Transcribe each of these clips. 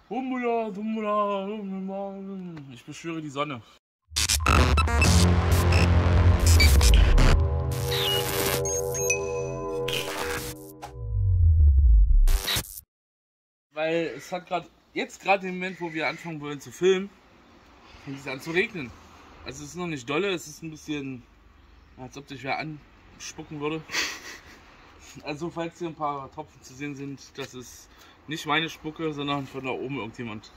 Hummula, Hummula, Hummula. Ich beschwöre die Sonne. Weil es hat jetzt gerade im Moment, wo wir anfangen wollen zu filmen, fängt es an zu regnen. Also es ist noch nicht dolle, es ist ein bisschen, als ob dich wer anspucken würde. Also falls hier ein paar Tropfen zu sehen sind, das ist nicht meine Spucke, sondern von da oben irgendjemand.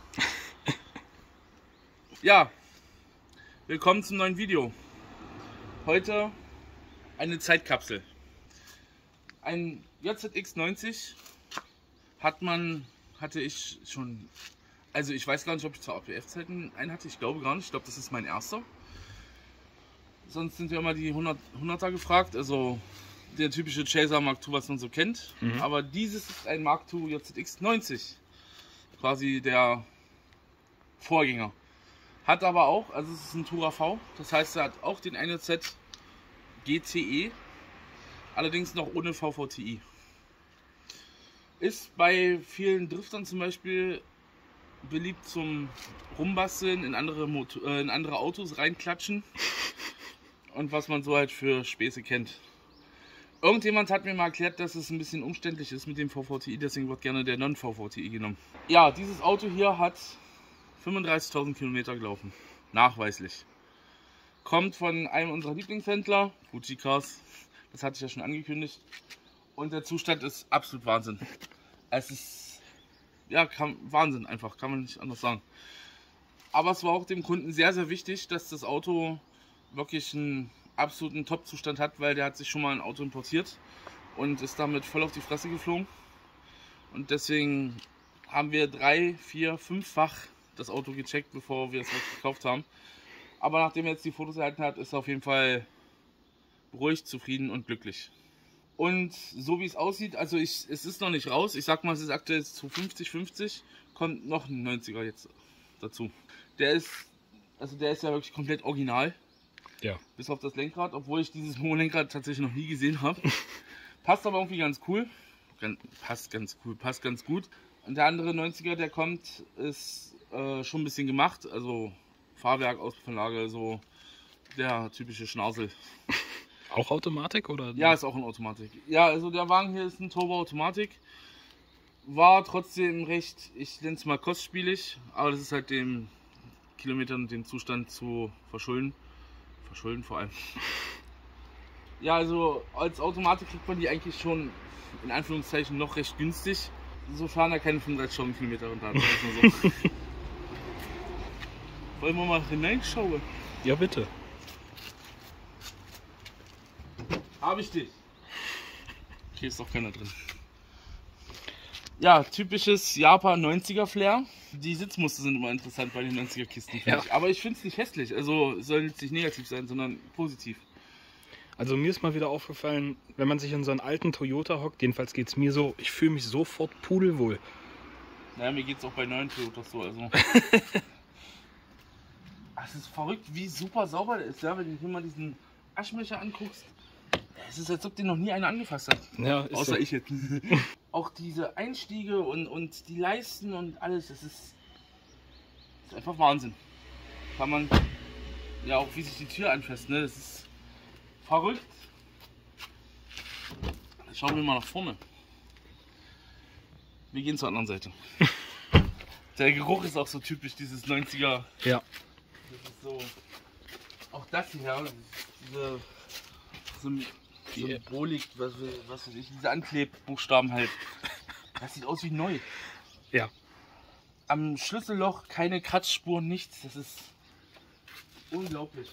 Ja, willkommen zum neuen Video. Heute eine Zeitkapsel. Ein JZX90 hatte ich schon, also ich weiß gar nicht, ob ich zur APF-Zeiten einen hatte, ich glaube gar nicht, ich glaube das ist mein erster. Sonst sind ja immer die 100er gefragt, also der typische Chaser Mark II, was man so kennt. Aber dieses ist ein Mark II JZX90, quasi der Vorgänger. Hat aber auch, also es ist ein Tourer V, das heißt er hat auch den 1Z GTE, allerdings noch ohne VVTi. Ist bei vielen Driftern zum Beispiel beliebt zum Rumbasteln, in andere Autos reinklatschen und was man so halt für Späße kennt. Irgendjemand hat mir mal erklärt, dass es ein bisschen umständlich ist mit dem VVTi, deswegen wird gerne der Non-VVTi genommen. Ja, dieses Auto hier hat 35.000 Kilometer gelaufen, nachweislich. Kommt von einem unserer Lieblingshändler, Fuji Cars, das hatte ich ja schon angekündigt. Und der Zustand ist absolut Wahnsinn. Es ist, ja, Wahnsinn einfach, kann man nicht anders sagen. Aber es war auch dem Kunden sehr, sehr wichtig, dass das Auto wirklich einen absoluten Top-Zustand hat, weil der hat sich schon mal ein Auto importiert und ist damit voll auf die Fresse geflogen. Und deswegen haben wir 3-, 4-, 5-fach das Auto gecheckt, bevor wir es gekauft haben. Aber nachdem er jetzt die Fotos erhalten hat, ist er auf jeden Fall beruhigt, zufrieden und glücklich. Und so wie es aussieht, also es ist noch nicht raus. Ich sag mal, es ist aktuell zu 50-50. Kommt noch ein 90er jetzt dazu. Der ist ja wirklich komplett original. Ja. Bis auf das Lenkrad, obwohl ich dieses Monolenkrad tatsächlich noch nie gesehen habe. Passt aber irgendwie ganz cool. Passt ganz gut. Und der andere 90er, der kommt, ist schon ein bisschen gemacht. Also Fahrwerk, Auspuffanlage, so der typische Schnauzel. Auch Automatik oder? Ja, ist auch eine Automatik. Ja, also der Wagen hier ist ein Turbo-Automatik. War trotzdem recht, ich nenne es mal kostspielig, aber das ist halt dem Kilometern und dem Zustand zu verschulden. Verschulden vor allem. Ja, also als Automatik kriegt man die eigentlich schon in Anführungszeichen noch recht günstig. Sofern er keine 35.000 Kilometer runter hat. So. Wollen wir mal hineinschauen? Ja, bitte. Habe ich dich. Hier ist doch keiner drin. Ja, typisches Japan 90er Flair. Die Sitzmuster sind immer interessant bei den 90er Kisten, finde ich. Aber ich finde es nicht hässlich. Also soll jetzt nicht negativ sein, sondern positiv. Also mir ist mal wieder aufgefallen, wenn man sich in so einen alten Toyota hockt, jedenfalls geht es mir so, ich fühle mich sofort pudelwohl. Naja, mir geht es auch bei neuen Toyotas so. Also. Es ist verrückt, wie super sauber der ist. Ja, wenn du dir mal diesen Aschenbecher anguckst. Es ist, als ob den noch nie einer angefasst hat. Ja, ist außer so. ich jetzt. Auch diese Einstiege und die Leisten und alles, das ist einfach Wahnsinn. Kann man, ja auch wie sich die Tür anfasst, ne? Das ist verrückt. Schauen wir mal nach vorne. Wir gehen zur anderen Seite. Der Geruch ist auch so typisch, dieses 90er. Ja. Das ist so. Auch das hier, diese Symbolik, was weiß ich, diese Anklebbuchstaben halt. Das sieht aus wie neu. Ja. Am Schlüsselloch keine Kratzspuren, nichts. Das ist unglaublich.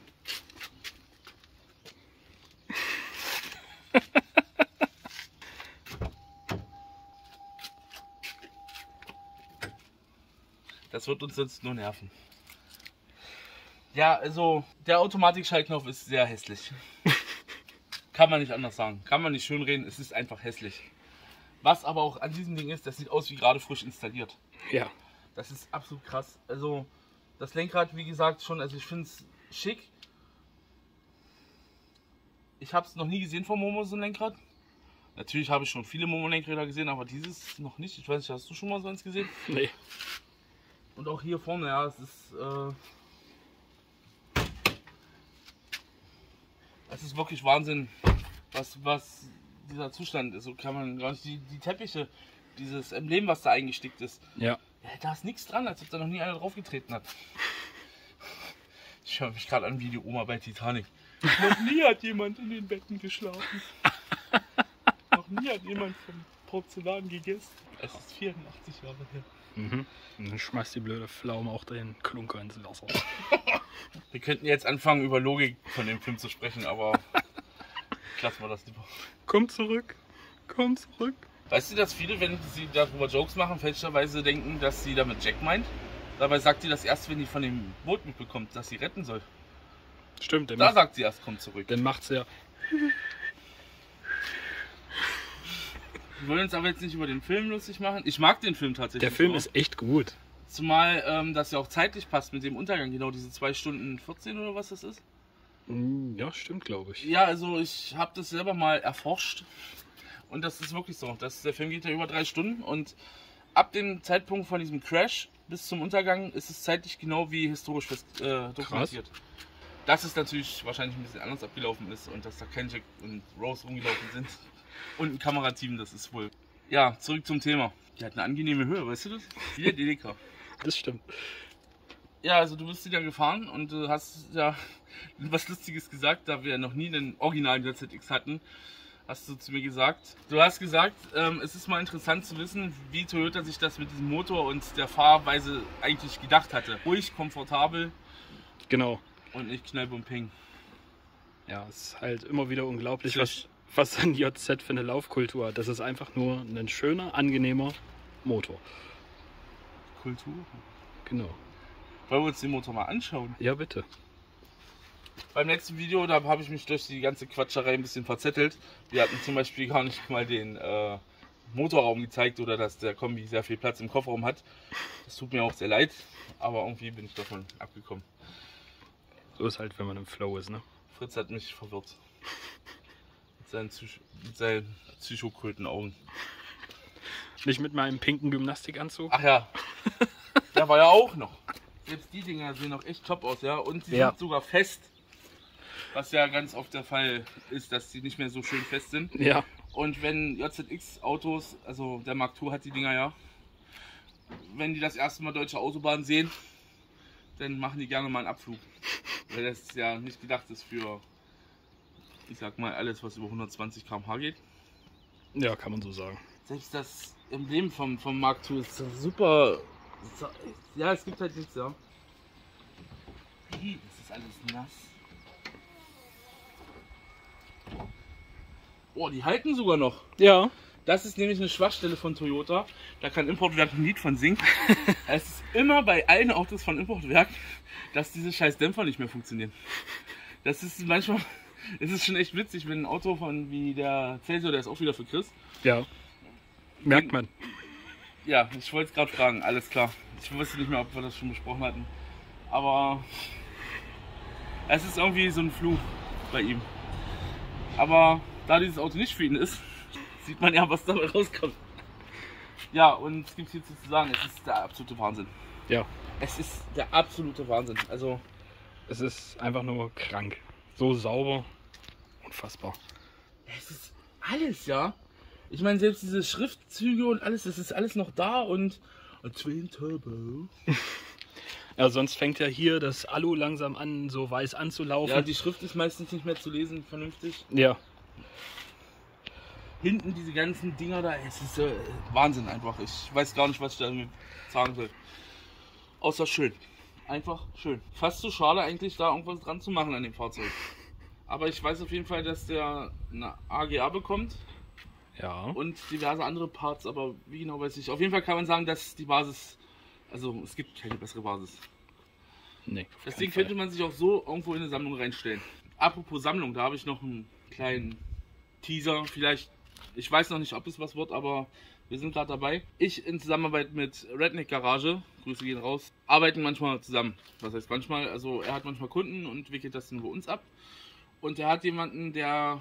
Das wird uns sonst nur nerven. Ja, also der Automatikschaltknopf ist sehr hässlich. Kann man nicht anders sagen. Kann man nicht schönreden, es ist einfach hässlich. Was aber auch an diesem Ding ist, das sieht aus wie gerade frisch installiert. Ja. Das ist absolut krass. Also das Lenkrad, wie gesagt, schon, also ich finde es schick. Ich habe es noch nie gesehen vom Momo, so ein Lenkrad. Natürlich habe ich schon viele Monolenkräder gesehen, aber dieses noch nicht. Ich weiß nicht, hast du schon mal so eins gesehen? Nee. Und auch hier vorne, ja, es ist wirklich Wahnsinn, was dieser Zustand ist. So kann man gar nicht. Die Teppiche, dieses Emblem, was da eingestickt ist. Ja. Ja, da ist nichts dran, als ob da noch nie einer draufgetreten hat. Ich höre mich gerade an wie die Oma bei Titanic. Noch nie hat jemand in den Betten geschlafen. Noch nie hat jemand vom Porzellan gegessen. Es ist 84 Jahre her. Mhm. Und dann schmeißt die blöde Pflaume auch den Klunker ins Wasser. Wir könnten jetzt anfangen, über Logik von dem Film zu sprechen, aber lassen wir das lieber. Komm zurück. Komm zurück. Weißt du, dass viele, wenn sie darüber Jokes machen, fälschlicherweise denken, dass sie damit Jack meint? Dabei sagt sie das erst, wenn die von dem Boot mitbekommt, dass sie retten soll. Stimmt, Da sagt sie erst, komm zurück. dann macht's ja. Wir wollen uns aber jetzt nicht über den Film lustig machen. Ich mag den Film tatsächlich. Der Film auch. ist echt gut. Zumal das ja auch zeitlich passt mit dem Untergang, genau diese 2 Stunden 14 oder was das ist. Ja, stimmt, glaube ich. Ja, also ich habe das selber mal erforscht und das ist wirklich so. Der Film geht ja über 3 Stunden und ab dem Zeitpunkt von diesem Crash bis zum Untergang ist es zeitlich genau wie historisch dokumentiert. Dass es natürlich wahrscheinlich ein bisschen anders abgelaufen ist und dass da kein Jack und Rose rumgelaufen sind und ein Kamerateam, das ist wohl. Ja, zurück zum Thema. Die hat eine angenehme Höhe, weißt du das? Wie der Delica. Das stimmt. Ja, also du bist wieder gefahren und du hast ja was Lustiges gesagt, da wir noch nie einen originalen JZX hatten, hast du zu mir gesagt. Du hast gesagt, es ist mal interessant zu wissen, wie Toyota sich das mit diesem Motor und der Fahrweise eigentlich gedacht hatte. Ruhig, komfortabel. Genau. Und nicht Knall und Ping. Ja, es ist halt immer wieder unglaublich, Frisch. was ein JZ für eine Laufkultur hat. Das ist einfach nur ein schöner, angenehmer Motor. Kultur. Genau. Wollen wir uns den Motor mal anschauen? Ja, bitte. Beim letzten Video, da habe ich mich durch die ganze Quatscherei ein bisschen verzettelt. Wir hatten zum Beispiel gar nicht mal den Motorraum gezeigt oder dass der Kombi sehr viel Platz im Kofferraum hat. Das tut mir auch sehr leid, aber irgendwie bin ich davon abgekommen. So ist halt, wenn man im Flow ist, ne? Fritz hat mich verwirrt. Mit seinen Psychokrötenaugen. Nicht mit meinem pinken Gymnastikanzug. Ach ja, der war ja auch noch. Selbst die Dinger sehen noch echt top aus, ja. Und sie Ja. sind sogar fest. Was ja ganz oft der Fall ist, dass die nicht mehr so schön fest sind. Ja. Und wenn JZX-Autos, also der Mark II hat die Dinger ja, wenn die das erste Mal deutsche Autobahnen sehen, dann machen die gerne mal einen Abflug. Weil das ja nicht gedacht ist für, ich sag mal, alles, was über 120 km/h geht. Ja, kann man so sagen. Selbst das Emblem vom Mark II ist super. Ja, es gibt halt nichts, ja. Es ist alles nass. Oh, die halten sogar noch. Ja. Das ist nämlich eine Schwachstelle von Toyota. Da kann Importwerk ein Lied von singen. Es ist immer bei allen Autos von Importwerk, dass diese scheiß Dämpfer nicht mehr funktionieren. Das ist manchmal, es ist schon echt witzig, wenn ein Auto von wie der Celsior, der ist auch wieder für Chris. Ja. Merkt man. Ja, ich wollte es gerade fragen, alles klar. Ich wusste nicht mehr, ob wir das schon besprochen hatten. Aber es ist irgendwie so ein Fluch bei ihm. Aber da dieses Auto nicht für ihn ist, sieht man ja, was dabei rauskommt. Ja, und es gibt hierzu zu sagen, es ist der absolute Wahnsinn. Ja. Es ist der absolute Wahnsinn. Also, Es ist einfach nur krank. So sauber. Unfassbar. es ist alles, ja. Ich meine, selbst diese Schriftzüge und alles, das ist alles noch da und Twin Turbo. Ja, sonst fängt ja hier das Alu langsam an, so weiß anzulaufen. Ja, die Schrift ist meistens nicht mehr zu lesen, vernünftig. Ja. Hinten diese ganzen Dinger da, es ist Wahnsinn einfach. Ich weiß gar nicht, was ich damit sagen soll. Außer schön. Einfach schön. Fast zu schade eigentlich, da irgendwas dran zu machen an dem Fahrzeug. Aber ich weiß auf jeden Fall, dass der eine AGA bekommt. Ja. Und diverse andere Parts, aber wie genau weiß ich. Auf jeden Fall kann man sagen, dass die Basis, also es gibt keine bessere Basis. Nee. Deswegen könnte man sich auch so irgendwo in eine Sammlung reinstellen. Apropos Sammlung, da habe ich noch einen kleinen Teaser. Vielleicht, ich weiß noch nicht, ob es was wird, aber wir sind gerade dabei. Ich in Zusammenarbeit mit Redneck Garage, Grüße gehen raus, arbeiten manchmal zusammen. Was heißt manchmal? Also er hat manchmal Kunden und wickelt das dann über uns ab. Und er hat jemanden, der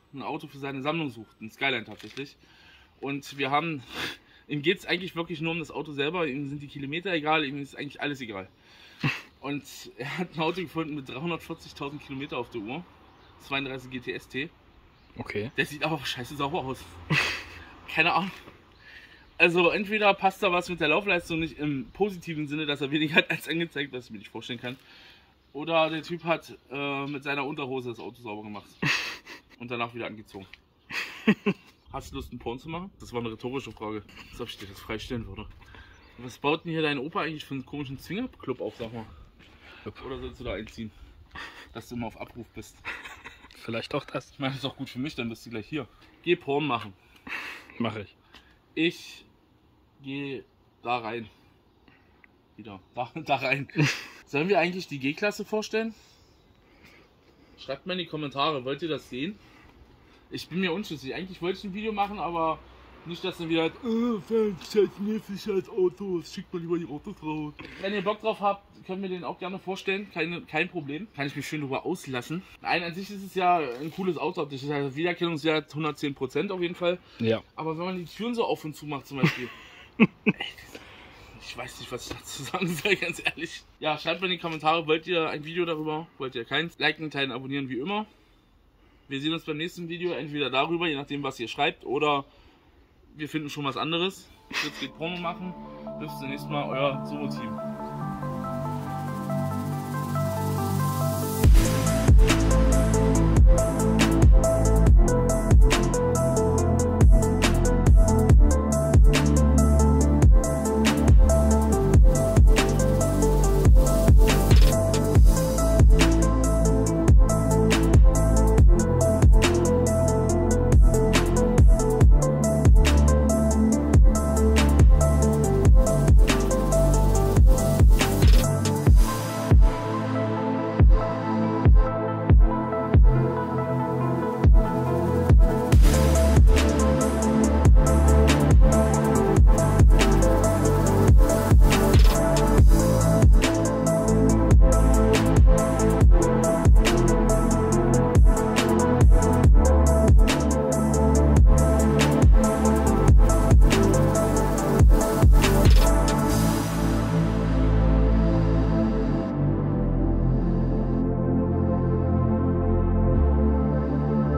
ein Auto für seine Sammlung sucht, ein Skyline tatsächlich. Und wir haben, ihm geht es eigentlich wirklich nur um das Auto selber, ihm sind die Kilometer egal, ihm ist eigentlich alles egal. Und er hat ein Auto gefunden mit 340.000 Kilometer auf der Uhr, 32 GTS-T. Okay. Der sieht aber scheiße sauber aus. Keine Ahnung. Also entweder passt da was mit der Laufleistung nicht im positiven Sinne, dass er weniger hat als angezeigt, was ich mir nicht vorstellen kann. Oder der Typ hat mit seiner Unterhose das Auto sauber gemacht. Und danach wieder angezogen. Hast du Lust, einen Porn zu machen? Das war eine rhetorische Frage. Als ob ich dir das freistellen würde. Was baut denn hier dein Opa eigentlich für einen komischen Zwingerclub auf, sag mal? Oder sollst du da einziehen? Dass du immer auf Abruf bist. Vielleicht auch das. Ich meine, das ist auch gut für mich, dann bist du gleich hier. Geh Porn machen. Mache ich. Ich gehe da rein. Wieder. Da rein. Sollen wir eigentlich die G-Klasse vorstellen? Schreibt mal in die Kommentare, wollt ihr das sehen? Ich bin mir unschlüssig. Eigentlich wollte ich ein Video machen, aber nicht, dass dann wieder scheiß als Autos, schickt mal lieber die Autos raus. Wenn ihr Bock drauf habt, könnt ihr den auch gerne vorstellen. Kein Problem. Kann ich mich schön drüber auslassen. Nein, an sich ist es ja ein cooles Auto. Das ist halt Wiedererkennungswert 110% auf jeden Fall. Ja. Aber wenn man die Türen so auf und zu macht zum Beispiel. Ich weiß nicht, was ich dazu sagen soll, ganz ehrlich. Ja, schreibt mal in die Kommentare, wollt ihr ein Video darüber? Wollt ihr keins? Liken, teilen, abonnieren wie immer. Wir sehen uns beim nächsten Video entweder darüber, je nachdem was ihr schreibt, oder wir finden schon was anderes. Jetzt geht Porno machen. Bis zum nächsten Mal, euer Solo-Team.